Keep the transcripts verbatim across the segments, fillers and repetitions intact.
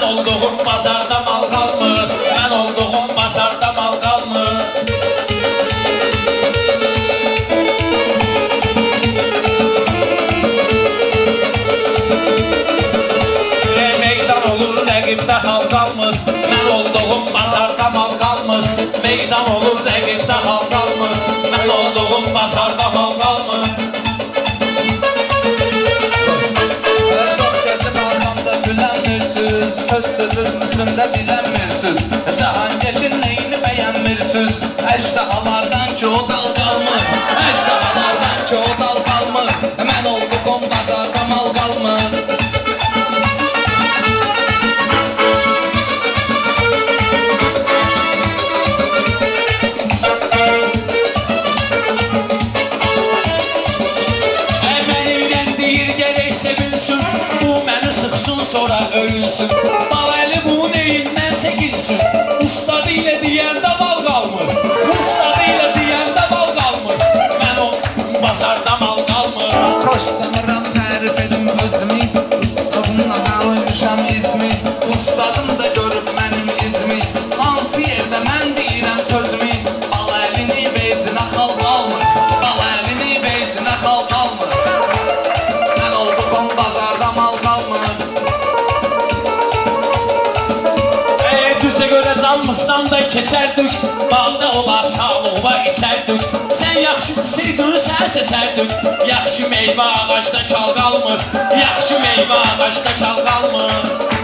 olduğum bazarda mal qalmır. Mən olduğum bazarda mal qalmır. Meydan olur rəqibdə hal qalmır. Mən olduğum bazarda mal qalmır. Meydan olur rəqibdə hal qalmır. Mən olduğum bazarda mal qalmır. Söz sözün üstündə bilənmirsiniz. Cahankeşin neyini bəyənmirsiniz? Əjdahalardan ki o dal qalmır. Əjdahalardan ki o dal qalmır. Mən olduğum bazarda mal qalmır. Məni ürəndir gərək sevilsin. Bu məni sıxsın sonra öyünsün. Balaylı bu neyindən çəkilsin. Ustadı ilə deyəndə val qalmır. Ustadı ilə deyəndə val qalmır. Mən o bazarda mal qalmır. Xoşlanıram tərif edim özümü. Adımla qalmışam izmi. Ustadım da görüb mənim izmi. Hansı yerdə mən deyirəm sözümü. Bal əlini beyzinə xal qalmır. Bal əlini beyzinə xal qalmır. Mən olduğum bazarda mal qalmır. Düzə görə canmısdan da keçərdik. Balda ola sağlığa içərdik. Sən yaxşı düzəydin, sən seçərdik. Yaxşı meyvə ağaçda kal qalmır. Yaxşı meyvə ağaçda kal qalmır.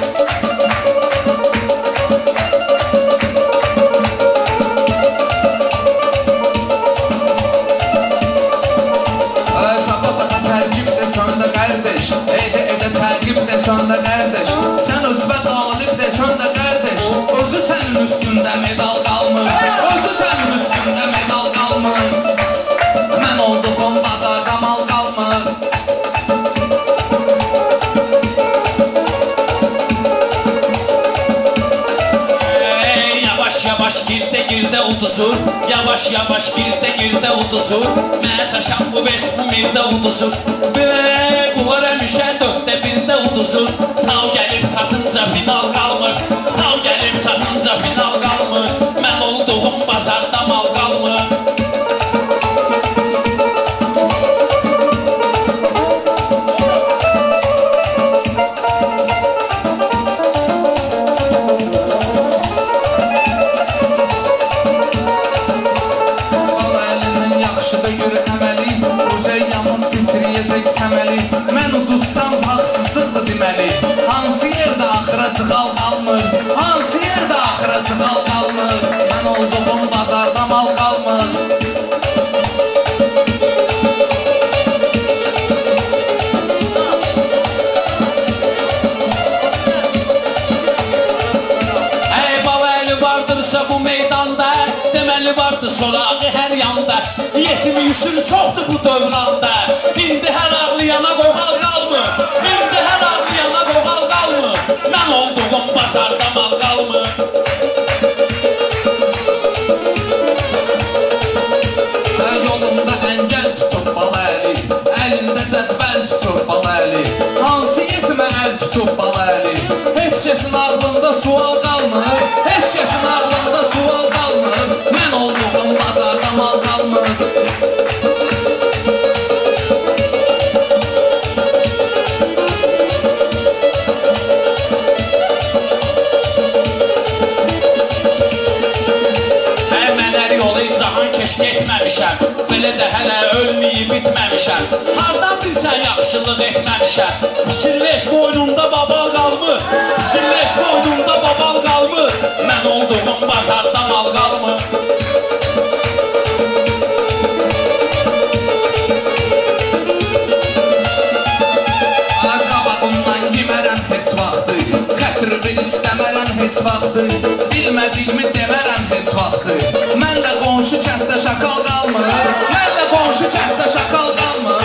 Edə edə təqib desən də qardeş. Sən özbə qalib desən də qardeş. Özü sənin üstündə medal qalmır. Özü sənin üstündə medal qalmır. Mən olduğum bazarda mal qalmır. Yavaş yavaş girdə girdə uduzur. Yavaş yavaş girdə girdə uduzur. Mənə çaşan bu bes bu mirdə uduzur. Belə qullar əmişə dörddə birdə uduzur. Tav gəlib çatınca final qalmır. Tav gəlib çatınca final qalmır. Mən olduğum bazarda mal qalmır. Mən uduzsam haqsızlıqdır deməli. Hansı yerdə axıra çıxal qalmır. Hansı yerdə axıra çıxal qalmır. Mən olduğum bazarda mal qalmır. Ey baba əli vardırsa bu meydanda, deməli vardır sorağı hər yanda. Yetim yüsür çoxdur bu dövranda. İndi hər ağlayana qoğal qalmır. İndi hər ağlayana qoğal qalmır. Mən olduğum bazarda mal qalmır. Yolunda əngəl tutub bal əli. Əlində cədvəl tutub bal əli. Hansı yetimə əl tutub bal əli. Heç kəsin ağlında sual qalmır. Heç kəsin ağlında sual qalmır. Mən olduğum bazarda mal qalmır. Etməmişəm, belə də hələ ölməyib bitməmişəm. Hardan bilsən yaxşılıq etməmişəm. Fikirləş boynumda babal qalmır. Fikirləş boynumda babal qalmır. Mən olduğum bazarda mal qalmır. Qabağımdan yemərəm heç vaxtı. Xətrimi istəmərəm heç vaxtı. Bilmədiyimi demərəm heç vaxtı. Mən də qonşu kənddə şakal qalmır. Mən də qonşu kənddə şakal qalmır.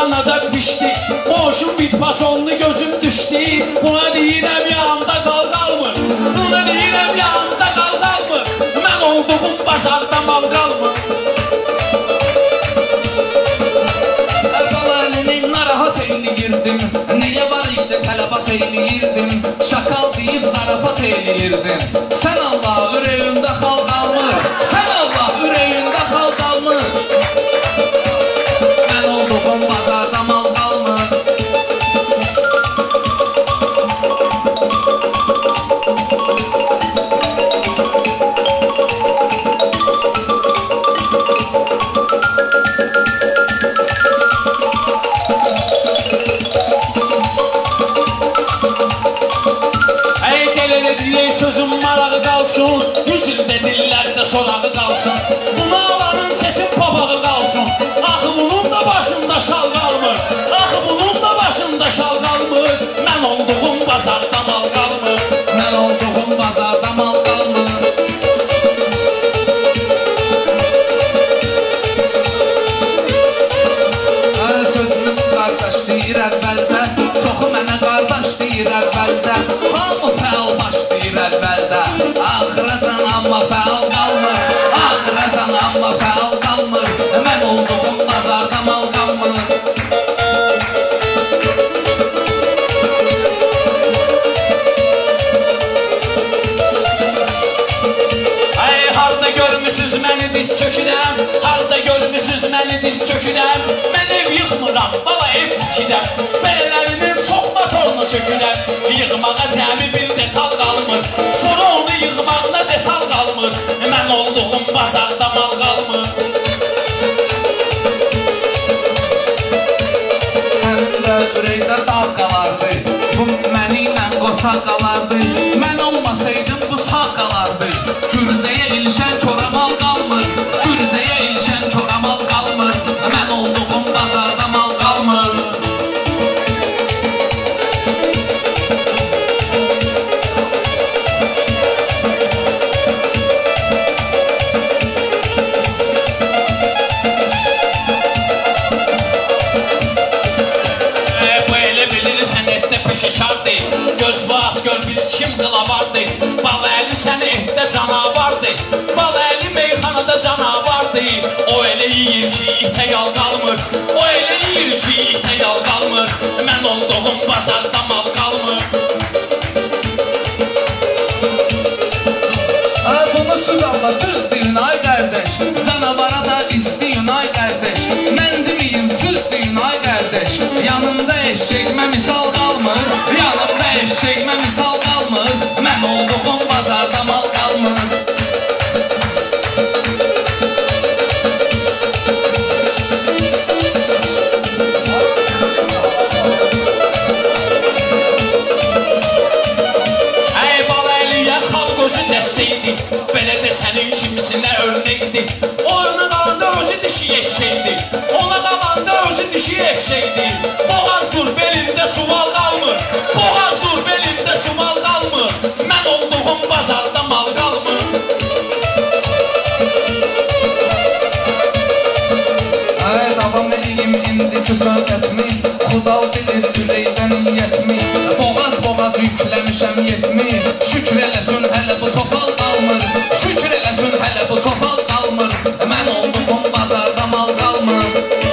anada pişdi. Qoşun bitpasonlu gözüm düşdü. Buna deyirəm yanımda qal qalmır. Buna deyirəm yanımda qal qalmır. Mən olduğum bazarda mal qalmır. Əvvəlini narahat eyləyirdim. Nəyə var idi tələbat eyləyirdim. Şakal deyib zarafat eyləyirdim. Sən Allah ürəyində xal qalmır. Sən Allah ürəyində xal qalmır. Mən olduğum bazarda mal qalmır. Sözüm marağı qalsın, yüz ildə dillərdə sorağı qalsın. Buna alanın çetin papağı qalsın. Axı bunun da başında şal qalmır. Axı bunun da başında şal qalmır. Mən olduğum bazarda mal qalmır. Mən olduğum bazarda mal qalmır. Sözünü qardaş deyir əvvəldə. Çoxu mənə qardaş deyir əvvəldə. Hamı fəal baş deyir əvvəldə. Axıracan amma fəal qalmır. Axıracan amma fəal qalmır. Mən olduğum bazarda mal qalmır. Ay harda görmüsüz məni diz çökürəm. Harda görmüsüz məni diz çökürəm. Mən ev yıxmıram, bala ev tikirəm. Belələrinin çox motorunu sökürəm. Yığmağa cəmi bir detal qalmır. Sonra onu yığmağına detal qalmır. Mən olduğum bazarda mal qalmır. Sənin də ürəkdə dağ qalardı. Bu məni ilə qoşaq qalardı. Mən olmasaydım bu sağ qalardı. Gürzəyə ilişən çoramal qalmır. Gürzəyə ilişən çoramal qalmır. Mən olduğum bazarda mal qalmır. Şekardı, göz vaat gör bir kim qılavardı. Bal əli səni etdə canavardı. Bal əli meyxanada canavardı. O elə yiyir ki itə yal qalmır. O elə yiyir ki itə yal qalmır. Mən olduğum bazarda mal qalmır. Bunu söz Allah düz deyin ay qardaş. Canavara da isteyin ay qardaş. Mən demeyim söz deyin ay qardaş. Yanımda eşeğimə misal qalmır. Yanımda eşeğimə misal qalmır. Mən olduğum bazarda mal qalmır. Ey bal əliyə xalq özü dəstəkdi. Belə də sənin kimisinə örnəkdi. Oyunu qalanda özü dişi eşşəkdi. Ona qalanda özü dişi eşşəkdi. Boğaz dur belində çuval qalmır. Boğaz dur belində çuval qalmır. Mən olduğum bazarda mal qalmır. Ay davam eləyim indiki söhbətmi. Xudal bilir ürəkdən niyyətmi. Boğaz boğaz yükləmişəm yetmi. Şükür eləsin hələ bu topal qalmır. Şükür eləsin hələ bu topal qalmır. Mən olduğum bazarda mal qalmır.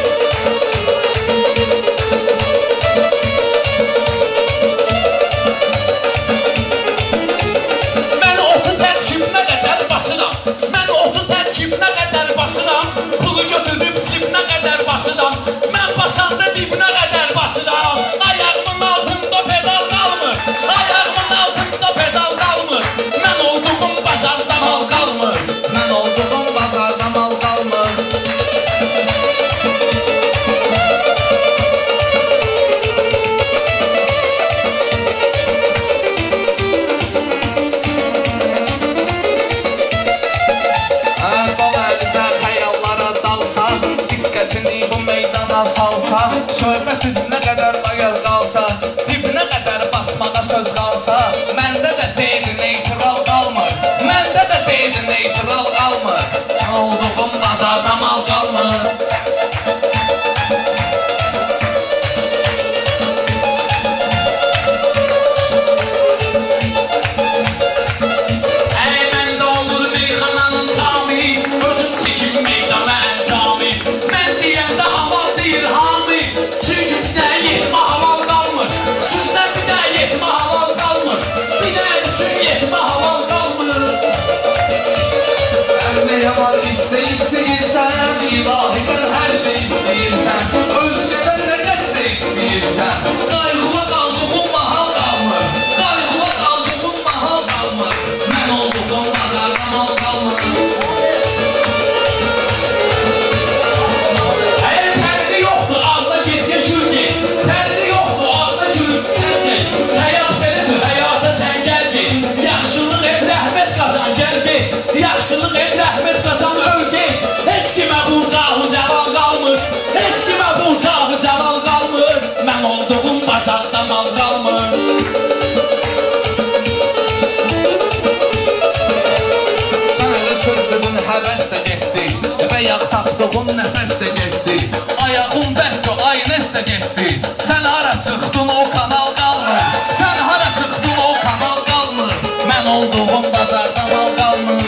Mən otun tərkibinə qədər basıram. Mən otun tərkibinə qədər basıram. Pulu götürüb cibinə qədər basıram. Mən basanda dibinə qədər basıram. Ayağımın altında pedal qalmır. Ayağımın altında pedal qalmır. Mən olduğum bazarda mal qalmır. Mən olduğum bazarda mal qalmır. Bal əlidə xəyallara dalsa, diqqətini bu meydana salsa, söhbəti nə qədər ayaq qalsa, dibinə qədər basmağa söz qalsa, məndə də deydi neytral qalmır. Məndə də deydi neytral qalmır. Mən olduğum bazarda mal qalmır. istəyirsən, ilahidən hər şey istəyirsən, özgədən nə dəstək istəyirsən, qayğıla qaldığın mahal qalmır, qayğıla qaldığın mahal qalmır, mən olduğum bazarda mal qalmır. Əgər fərqi yoxdur, ağla getgə gülgə, fərqi yoxdur, ağla gülgə, həyat belədir, həyata sən gəl ki, yaxşılıq et, rəhmət qazan, gəl ki, yaxşılıq et, rəhmət qazan, öl ki, heç kimə bu cahı cəval qalmır, heç kimə bu cahı cəval qalmır, mən olduğum bazarda mal qalmır. Sən elə söz dedin, həvəs də getdi, və yağ tapdığın nəfəs də getdi, ayağın bəhqə aynəs də getdi, sən hara çıxdın o kanal qalmır, sən hara çıxdın o kanal qalmır, mən olduğum bazarda mal qalmır.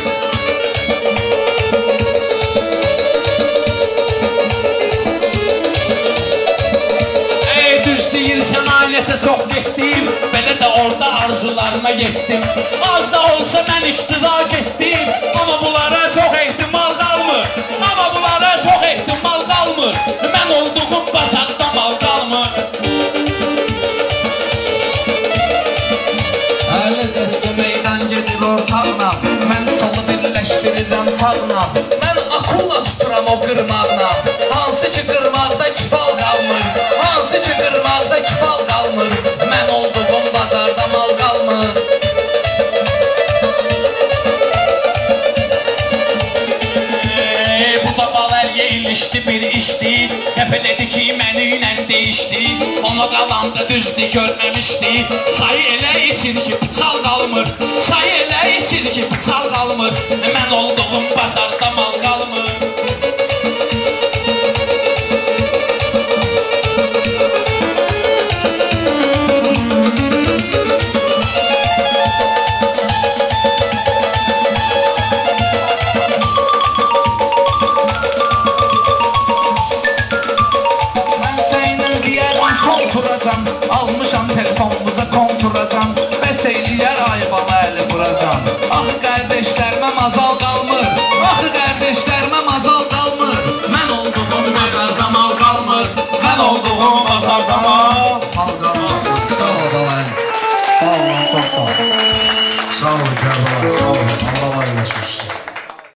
Deyirsən ailəsə çox getdim, belə də orada arzularına getdim, az da olsa mən iştirak etdim, amma bunlara çox ehtimal qalmır, amma bunlara çox ehtimal qalmır, mən olduğum bazarda mal qalmır. Əli zəhqə meydan gedir ortağına, mən solu birləşdirirəm sağına, mən akulla tuturam o qırmağına, hansı ki qırmaqda kifal qalmır, hansı ki qırmaqda kifal qalmır, mən olduğum bazarda mal qalmır. Bu da bal əlyə ilişdi bir işdi, səpəl edi ki məni ilə deyişdi, ona qalanda düzdü görməmişdi, sayı elə içir ki bıçal qalmır, sayı elə içir ki bıçal qalmır, mən olduğum bazarda mal qalmır. Almışam telefonumuza konturacam, bəs eyləyər ayıbalı əli vuracam. Axı qardeşlərimə mazal qalmır, axı qardeşlərimə mazal qalmır, mən olduğum bazarda mal qalmır, mən olduğum